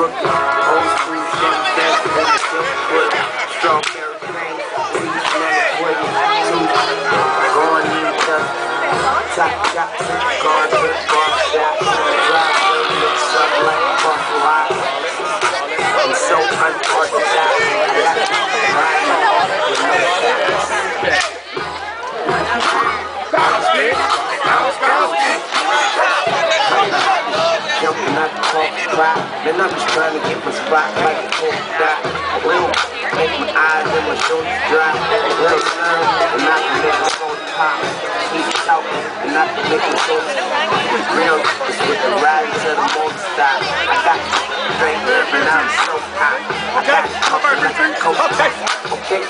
crooked. Old school champagne, strawberry cream, sweet lemon pudding, going in the top shop, garden, barbershop, driveway, looks up like a parking lot. I'm so unorthodox, I got to ride with no tax. Jumping out the coffee pot, man, I'm just trying to get my spot like a coke dot. Well, make my eyes and my shoulders dry. Well, son, and I can make my phone pop. Keep talking, and I can make my soul real. It's with the ride to the motor stop. I got straight up and I'm so hot. I got covered like a coke. Okay.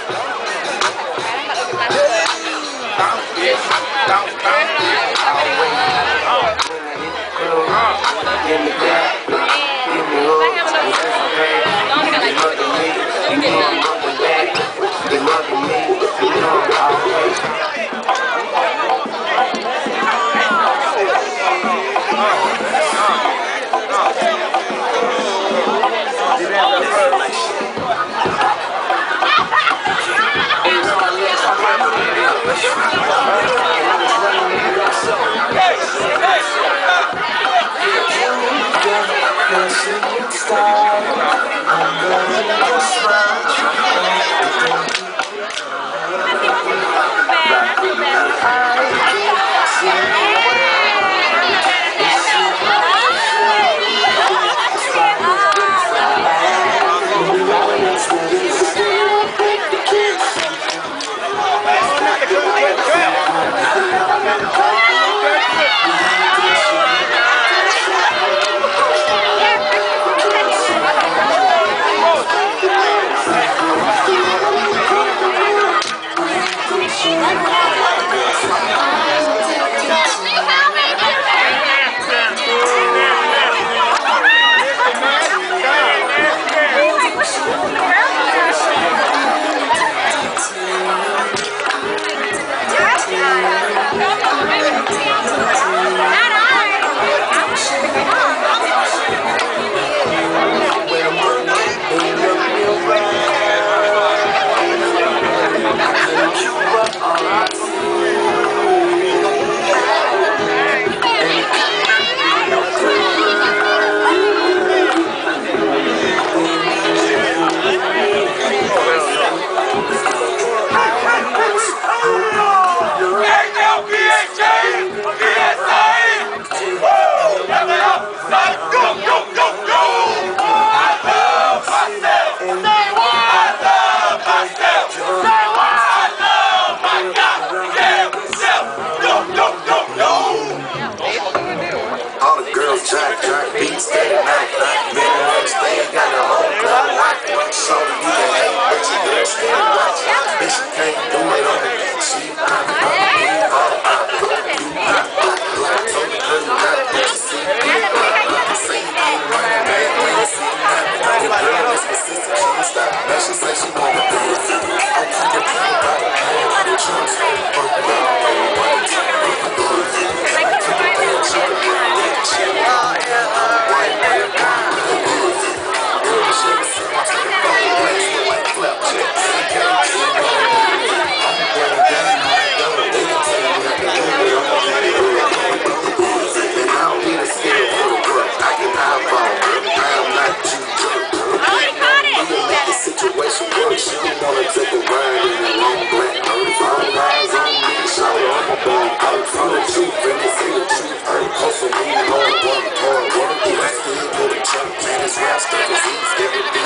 Give me that, give me hook, you know I'm up back, you mugging me, you know I'm always. Rap stuff is easy, everything.